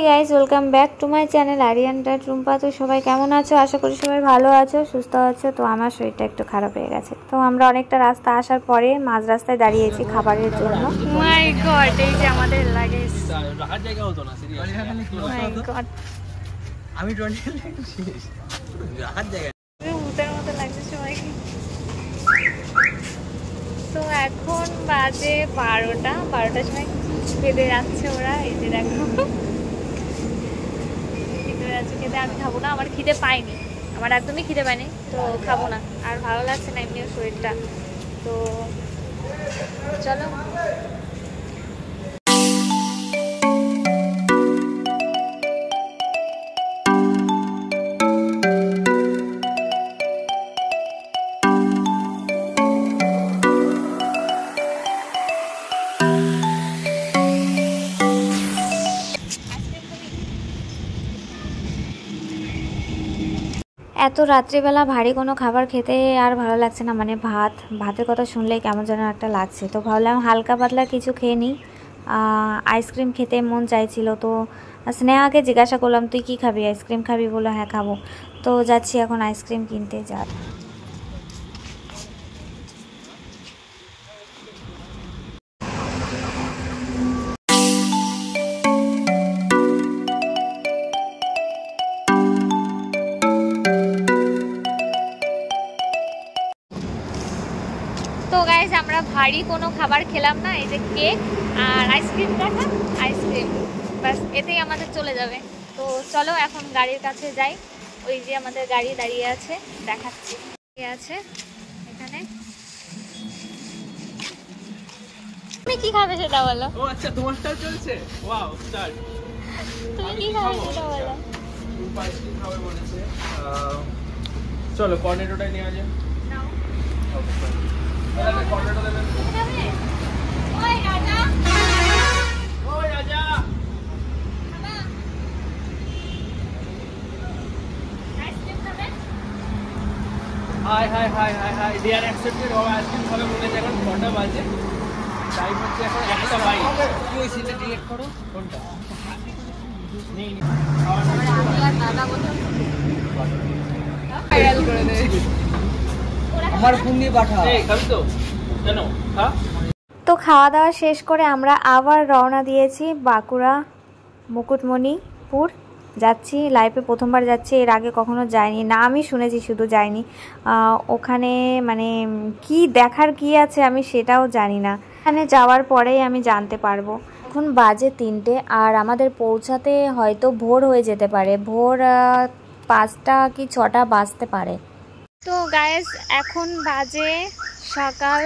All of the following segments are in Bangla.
Guys, welcome back to my channel Ariyan dot Rumpa. তো সবাই কেমন আছো? আশা করি সবাই ভালো আছো, সুস্থ আছো। তো আমার শরীরটা একটু খারাপ হয়ে গেছে। তো আমরা অনেকটা রাস্তা আসার পরে মাঝ রাস্তায় দাঁড়িয়েছি খাবারের জন্য। মাই গড, এই যে আমাদের লাগেজ। রাখার জায়গা হতো না, মাই গড, আমি 20 রাখার জায়গা ভূতের মতো লাগছে সবাইকে। তো এখন বাজে 12টার সময় খেতে যাচ্ছে ওরা। এই যে দেখো খেতে যাচ্ছে, খেতে আমি খাবো না, আমার খিদে পাইনি, আমার একদমই খিদে পাইনি, তো খাবো না। আর ভালো লাগছে না এমনিও শরীরটা। তো চলো এত রাত্রিবেলা ভারী কোনো খাবার খেতে আর ভালো লাগছে না, মানে ভাতের কথা শুনলেই কেমন যেন একটা লাগছে। তো ভাবলাম হালকা পাতলা কিছু খেয়ে নিই। আইসক্রিম খেতে মন চাইছিল, তো স্নেহাকে জিজ্ঞাসা করলাম তুই কি খাবি, আইসক্রিম খাবি? বলে হ্যাঁ খাবো। তো যাচ্ছি এখন আইসক্রিম কিনতে। তো গাইস, আমরা ভারী কোনো খাবার খেলাম না, এই যে কেক আর আইসক্রিম, দেখা আইসক্রিম, বাস এতেই আমাদের চলে যাবে। তো চলো এখন গাড়ির কাছে যাই। ওই যে আমাদের গাড়ি দাঁড়িয়ে আছে, দেখাচ্ছি আছে এখানে। তুমি কি খাবে সেটা বলো। ও আচ্ছা, তোমারটাও চলছে। Wow, start. তুমি কি খাবে সেটা বলো। আইসক্রিম খাবে বলেছে। চলো কর্নেটোটাই নিয়ে আসে। নাও তাহলে কর্নেটো দেবেন। ওই রাজা, ওই রাজা, খাবা আইসক্রিম খাবে? Hi hi hi hi hi, dear accepted. ও আইসক্রিম খাবে বলেছে। এখন 6টা বাজে, টাইম হচ্ছে এখন 1টা বাইশ। কি ওই সিটে ডিলেট করো। কোনটা নেই নি, আমি আর দাদা বলতে ভাইরাল করে দেবে। আমার ফোন দিয়ে পাঠা। এই খাবি তো কেন? হ্যাঁ, তো খাওয়া দাওয়া শেষ করে আমরা আবার রওনা দিয়েছি বাঁকুড়া মুকুটমণিপুর যাচ্ছি। লাইফে প্রথমবার যাচ্ছি, এর আগে কখনো যাইনি, না আমি শুনেছি শুধু, যাইনি। ওখানে মানে কি দেখার কি আছে আমি সেটাও জানি না, ওখানে যাওয়ার পরেই আমি জানতে পারবো। এখন বাজে 3টে আর আমাদের পৌঁছাতে হয়তো ভোর হয়ে যেতে পারে, ভোর 5টা কি 6টা বাজতে পারে। তো গাইস, এখন বাজে সকাল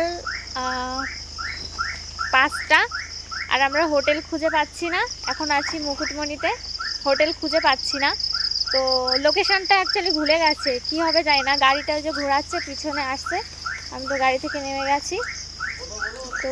5টা আর আমরা হোটেল খুঁজে পাচ্ছি না। এখন আছি মুকুটমণিতে, হোটেল খুঁজে পাচ্ছি না। তো লোকেশনটা অ্যাকচুয়ালি ভুলে গেছে, কি হবে জানি না। গাড়িটা ওই যে ঘোরাচ্ছে, পিছনে আসছে, আমি তো গাড়ি থেকে নেমে গেছি। তো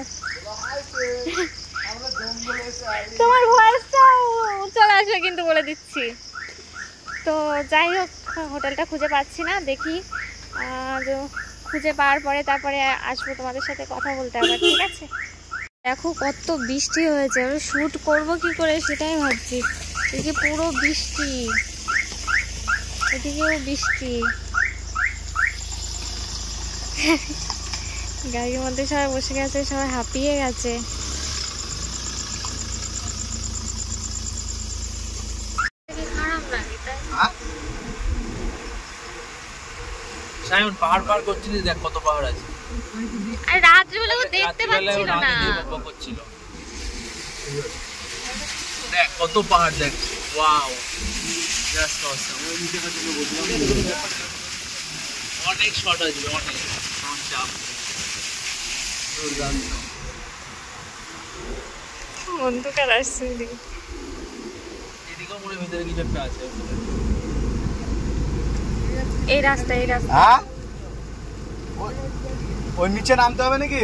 তোমার ভয়েসটাও চলে আসবে কিন্তু, বলে দিচ্ছি। তো যাই হোক, হোটেলটা খুঁজে পাচ্ছি না, দেখি খুঁজে পাওয়ার পরে তারপরে আসবো তোমাদের সাথে কথা বলতে আবার, ঠিক আছে? দেখো কত বৃষ্টি হয়েছে, আমি শ্যুট করবো কি করে সেটাই ভাবছি। এদিকে পুরো বৃষ্টি, এদিকেও বৃষ্টি, গাড়ির মধ্যে সবাই বসে গেছে, সবাই হাঁপিয়ে গেছে। খারাপ লাগে তাই সায়ন, পাহাড় পার করছিস, দেখ কত পাহাড় আছে। আর রাত্রিবেলা ও দেখতে পাচ্ছিল না, করছিল। দেখ কত পাহাড়, দেখ। Wow, just awesome. অনেক শট আসবে, অনেক চাপ। দুর্দান্ত। অন্ধকার আসছে এদিকে, এদিকেও মনে ভিতরে কিছু একটা আছে। এই রাস্তা, এই রাস্তা। হ্যাঁ, ওই নিচে নামতে হবে নাকি?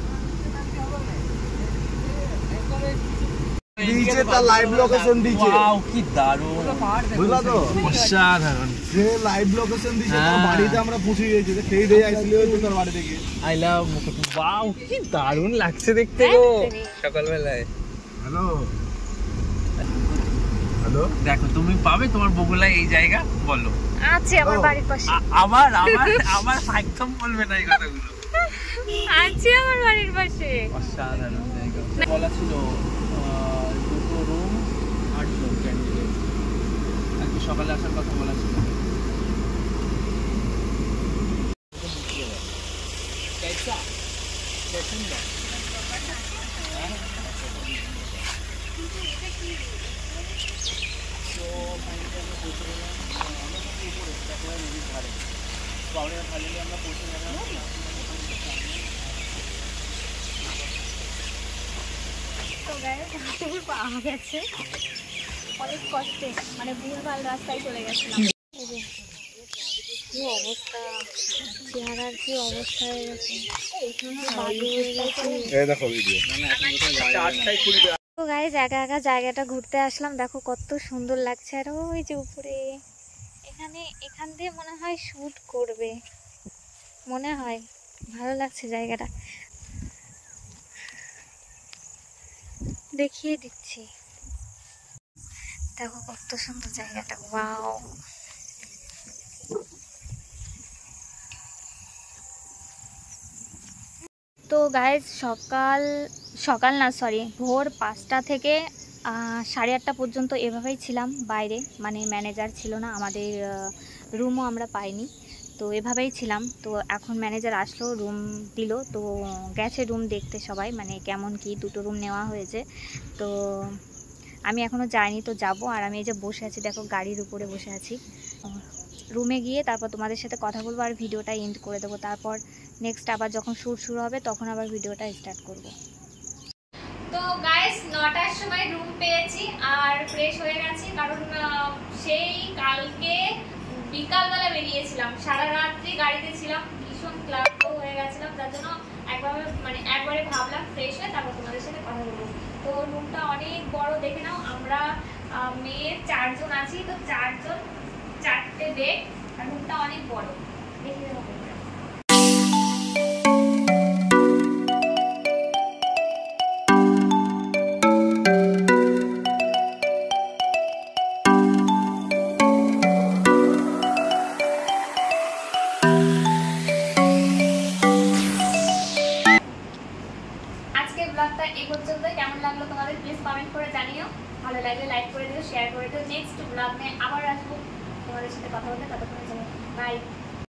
নিচে তার লাইভ লোকেশন দিয়েছে। ওয়াও, কি দারুণ, বুঝলা তো? অসাধারণ। যে লাইভ লোকেশন দিয়েছে, তার বাড়িতে আমরা পৌঁছে গেছি। সেই দিয়ে আসলে তো তার বাড়ি থেকে। I love Mukutmani. ওয়াও, কি দারুণ লাগছে দেখতে গো সকালবেলায়। হ্যালো, হ্যালো, দেখো তুমি পাবে তোমার বগুলায় এই জায়গা, বলো। আছে আমার বাড়ির পাশে। আবার আবার আবার একদম বলবে না এই কথাগুলো। আছে আমার বাড়ির পাশে। অসাধারণ জায়গা। বলা ছিল 2টো রুম 8 জন ক্যান্ডিডেট, আজকে সকালে আসার কথা বলা ছিল। তো গায়ে পাওয়া গেছে অনেক কষ্টে, মানে ভুলভাল রাস্তায় চলে গেছিলাম। কি অবস্থা, চেহারার কি অবস্থা হয়ে গেছে, বালু হয়ে গেছে। এই দেখো ভিডিও। তো গাইস একা একা জায়গাটা ঘুরতে আসলাম, দেখো কত সুন্দর লাগছে। আর ওই যে উপরে এখান দিয়ে মনে হয় শুট করবে, মনে হয়। ভালো লাগছে জায়গাটা, দেখিয়ে দিচ্ছি। দেখো কত সুন্দর জায়গাটা, ওয়াও। তো গাইস সকাল না সরি ভোর 5টা থেকে 8:30 পর্যন্ত এভাবেই ছিলাম বাইরে, মানে ম্যানেজার ছিল না, আমাদের রুমও আমরা পাইনি, তো এভাবেই ছিলাম। তো এখন ম্যানেজার আসলো, রুম দিল, তো গেছে রুম দেখতে সবাই, মানে কেমন কি। 2টো রুম নেওয়া হয়েছে, তো আমি এখনও যাইনি, তো যাব। আর আমি এই যে বসে আছি, দেখো গাড়ির উপরে বসে আছি। রুমে গিয়ে তারপর তোমাদের সাথে কথা বলবো আর ভিডিওটা এন্ড করে দেবো। তারপর নেক্সট আবার যখন শ্যুট শুরু হবে তখন আবার ভিডিওটা স্টার্ট করব। তো গাইস 9টার সময় রুম পেয়েছি আর ফ্রেশ হয়ে গেছি, কারণ সেই কালকে বিকালবেলা বেরিয়েছিলাম, সারা রাত্রি গাড়িতে ছিলাম, ভীষণ ক্লান্ত হয়ে গেছিলাম, যার জন্য একবারে ভাবলাম ফ্রেশ হয়ে তারপর তোমাদের সাথে কথা বলবো। তো রুমটা অনেক বড়, দেখে নাও। আমরা মেয়ে 4 জন আছি, তো 4 জন 4টে বেড, আর রুমটা অনেক বড়, দেখে হবে। আজকের ব্লগটা এই পর্যন্ত, কেমন লাগলো তোমাদের প্লিজ কমেন্ট করে জানিও। ভালো লাগলে লাইক করে দিও, শেয়ার করে দিও। নেক্সট ব্লগ নিয়ে আবার আসবো তোমাদের সাথে কথা বলতে, ততক্ষণের জন্য বাই।